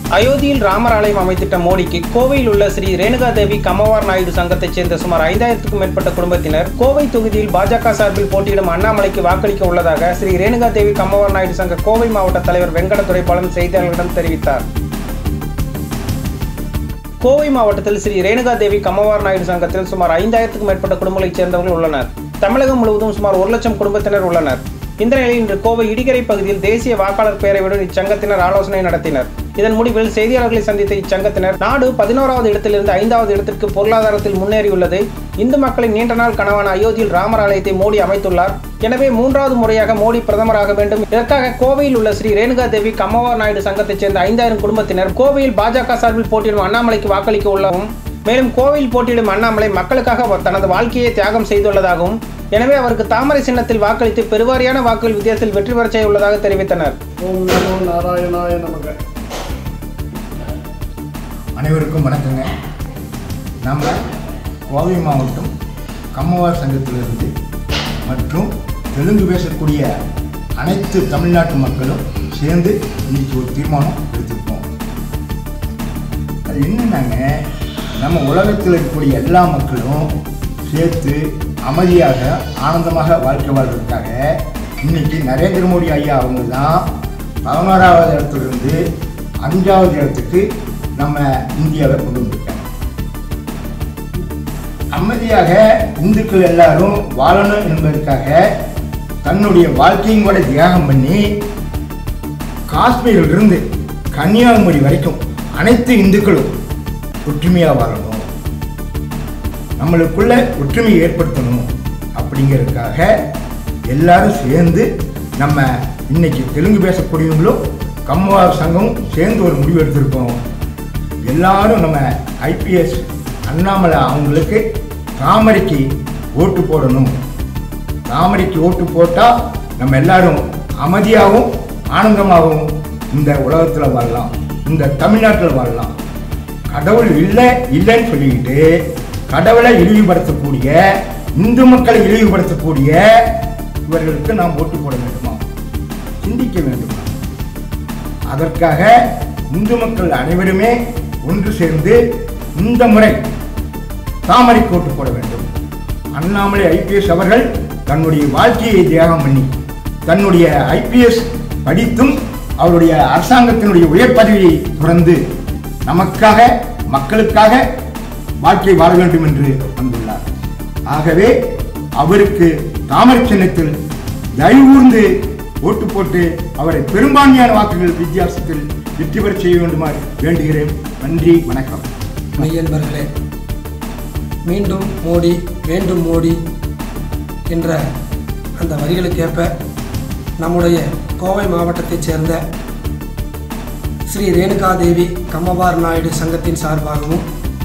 அயோத்தியில் ராமர் ஆலயம் அமைத்திட்ட மோடிக்கு கோவையில் உள்ள ஸ்ரீ ரேணுகா தேவி கம்மவார் நாயுடு சங்கத்தைச் சேர்ந்த சுமார் 5000க்கும் மேற்பட்ட குடும்பத்தினர் கோவை தொகுதியில் பாஜக சார்பில் போட்டியிடும் அண்ணாமலைக்கு வாக்களிக்க உள்ளதாக ஸ்ரீ ரேணுகா தேவி கம்மவார் நாயுடு சங்க கோவை மாவட்ட தலைவர் வெங்கடதுரைபாலன் செய்தியாளர்களிடம் தெரிவித்தார். கோவை மாவட்டத்தில் ஸ்ரீ ரேணுகா தேவி கம்மவார் நாயுடு சங்கத்தில் சுமார் 5000க்கும் மேற்பட்ட குடும்பங்களைச் சேர்ந்தவர்கள் உள்ளனர். தமிழகம் முழுவதும் சுமார் 1 லட்சம் குடும்பத்தினர் உள்ளனர். இந்த நிலையில் இன்று கோவை இடிகரை பகுதியில் தேசிய வாக்காளர் பேரவையுடன் இச்சங்கத்தினர் ஆலோசனை நடத்தினர். இதன் முடிவில் செய்தியாளர்களை சந்தித்த இச்சங்கத்தினர் நாடு 11வது இடத்திலிருந்து 5வது இடத்திற்கு பொருளாதாரத்தில் முன்னேறியுள்ளது. இந்து மக்களின் நீண்ட நாள் கனவான அயோத்தியில் ராமர் ஆலயத்தை மோடி அமைத்துள்ளார். எனவே 3வது முறையாக மோடி பிரதமராக வேண்டும். இதற்காக கோவையில் உள்ள ஸ்ரீ ரேணுகா தேவி கம்மவார் நாயுடு சங்கத்தைச் சேர்ந்த 5000 குடும்பத்தினர் கோவையில் பாஜக சார்பில் போட்டியிடும் அண்ணாமலைக்கு வாக்களிக்க உள்ளவும், மேலும் கோவையில் போட்டியிடும் அண்ணாமலை மக்களுக்காக தனது வாழ்க்கையை தியாகம் செய்துள்ளதாகவும், எனவே அவருக்கு தாமரை சின்னத்தில் வாக்களித்து பெருவாரியான வாக்குகள் வித்தியாசத்தில் வெற்றி பெற செய்ய உள்ளதாக தெரிவித்தனர். ஓம் நமோ நாராயணாய நமக. அனைவருக்கும் வணக்கங்க. நம்ம கோவை மாவட்டம் கம்மவார் சங்கத்திலிருந்து மற்றும் தெலுங்கு பேசக்கூடிய அனைத்து தமிழ்நாட்டு மக்களும் சேர்ந்து இன்னைக்கு ஒரு தீர்மானம் எடுத்திருக்கோம். அது என்னன்னாங்க, நம்ம உலகத்தில் இருக்கக்கூடிய எல்லா மக்களும் சேர்த்து அமைதியாக ஆனந்தமாக வாழ்க்கை வாழ்வதற்காக இன்னைக்கு நரேந்திர மோடி ஐயா அவங்க தான் 11வது இடத்துலேருந்து 5வது இடத்துக்கு நம்ம இந்தியாவை கொண்டு வந்திருக்காங்க. அமைதியாக இந்துக்கள் எல்லாரும் வாழணும் என்பதற்காக தன்னுடைய வாழ்க்கையும் கூட தியாகம் பண்ணி காஷ்மீரிலிருந்து கன்னியாகுமரி வரைக்கும் அனைத்து இந்துக்களும் ஒற்றுமையாக வாழணும், நம்மளுக்குள்ள ஒற்றுமையை ஏற்படுத்தணும் அப்படிங்கிறதுக்காக எல்லாரும் சேர்ந்து நம்ம இன்னைக்கு தெலுங்கு பேசக்கூடியவங்களும் கம்மவார் சங்கமும் சேர்ந்து ஒரு முடிவு எடுத்திருக்கோம். எல்லாரும் நம்ம ஐபிஎஸ் அண்ணாமலை அவங்களுக்கு தாமரைக்கு ஓட்டு போடணும். தாமரைக்கு ஓட்டு போட்டால் நம்ம எல்லாரும் அமைதியாகவும் ஆனந்தமாகவும் இந்த உலகத்தில் வாழலாம், இந்த தமிழ்நாட்டில் வாழலாம். கடவுள் இல்லைன்னு சொல்லிக்கிட்டு கடவுளை இழிவுபடுத்தக்கூடிய, இந்து மக்களை இழிவுபடுத்தக்கூடிய இவர்களுக்கு நாம் ஓட்டு போட வேண்டுமா? சிந்திக்க வேண்டுமா? அதற்காக இந்து மக்கள் அனைவருமே ஒன்று சேர்ந்து இந்த முறை தாமரைக்கு ஓட்டு போட வேண்டும். அண்ணாமலை ஐபிஎஸ் அவர்கள் தன்னுடைய வாழ்க்கையை தியாகம் பண்ணி தன்னுடைய ஐபிஎஸ் படித்தும் அவருடைய அரசாங்கத்தினுடைய உயர் பதவியை துறந்து நமக்காக மக்களுக்காக வாழ்க்கை வாழ வேண்டும் என்று வந்துள்ளார். ஆகவே அவருக்கு தாமரை சின்னத்தில் தயவுகூர்ந்து ஓட்டு போட்டு அவரை பெரும்பான்மையான வாக்குகள் வித்தியாசத்தில் வெற்றி பெற செய்ய வேண்டுமாறு வேண்டுகிறேன். நன்றி, வணக்கம். மெய்யன்பர்களே, மீண்டும் மோடி வேண்டும் மோடி என்ற அந்த வரிகளுக்கேற்ப நம்முடைய கோவை மாவட்டத்தைச் சேர்ந்த ஸ்ரீ ரேணுகா தேவி கம்மவார் நாயுடு சங்கத்தின் சார்பாகவும்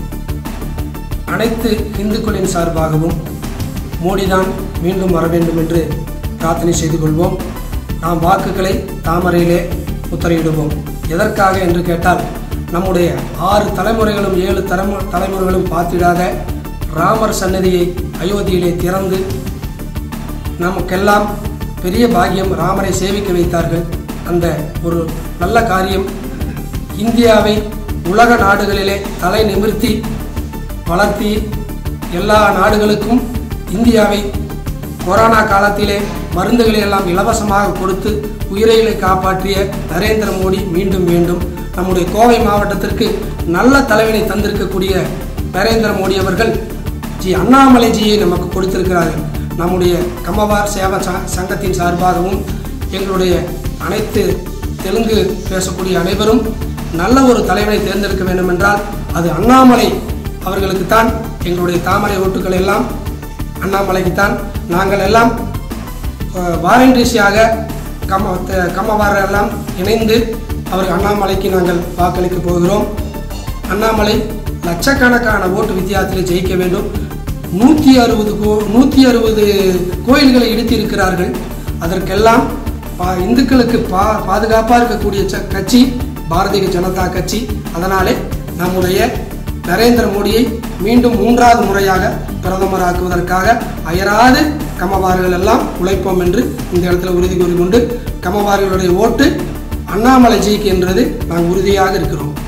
அனைத்து இந்துக்களின் சார்பாகவும் மோடிதான் மீண்டும் வர வேண்டும் என்று பிரார்த்தனை செய்து கொள்வோம். நாம் வாக்குகளை தாமரையிலே முத்திரையிடுவோம். எதற்காக என்று கேட்டால், நம்முடைய 6 தலைமுறைகளும் 7 தலைமுறைகளும் பார்த்திடாத ராமர் சன்னதியை அயோத்தியிலே திறந்து நமக்கெல்லாம் பெரிய பாக்கியம், ராமரை சேவிக்க வைத்தார்கள். அந்த ஒரு நல்ல காரியம் இந்தியாவை உலக நாடுகளிலே தலை நிமிர்த்தி வளர்த்தி எல்லா நாடுகளுக்கும் இந்தியாவை கொரோனா காலத்திலே மருந்துகளை எல்லாம் இலவசமாக கொடுத்து உயிரை காப்பாற்றிய நரேந்திர மோடி மீண்டும் வேண்டும். நம்முடைய கோவை மாவட்டத்திற்கு நல்ல தலைவனை தந்திருக்கக்கூடிய நரேந்திர மோடி அவர்கள் அண்ணாமலைஜியை நமக்கு கொடுத்திருக்கிறார்கள். நம்முடைய கம்மவார் சேவா சங்கத்தின் சார்பாகவும் எங்களுடைய அனைத்து தெலுங்கு பேசக்கூடிய அனைவரும் நல்ல ஒரு தலைவனை தேர்ந்தெடுக்க வேண்டும் என்றால் அது அண்ணாமலை அவர்களுக்குத்தான். எங்களுடைய தாமரை ஓட்டுக்கள் எல்லாம் அண்ணாமலைக்குத்தான். நாங்கள் எல்லாம் வாலண்டரிஸாக கம்மவார் எல்லாம் இணைந்து அவர் அண்ணாமலைக்கு நாங்கள் வாக்களிக்க போகிறோம். அண்ணாமலை லட்சக்கணக்கான ஓட்டு வித்தியாசத்தில் ஜெயிக்க வேண்டும். 160 கோயில்களை இடித்து இருக்கிறார்கள். அதற்கெல்லாம் இந்துக்களுக்கு பாதுகாப்பாக இருக்கக்கூடிய கட்சி பாரதிய ஜனதா கட்சி. அதனாலே நம்முடைய நரேந்திர மோடியை மீண்டும் 3வது முறையாக பிரதமராக்குவதற்காக அயராது கம்மவார்கள் எல்லாம் உழைப்போம் என்று இந்த இடத்துல உறுதி கூறிக்கொண்டு, கம்மவார்களுடைய ஓட்டு அண்ணாமலை ஜெயிக்கின்றது நாங்கள் உறுதியாக இருக்கிறோம்.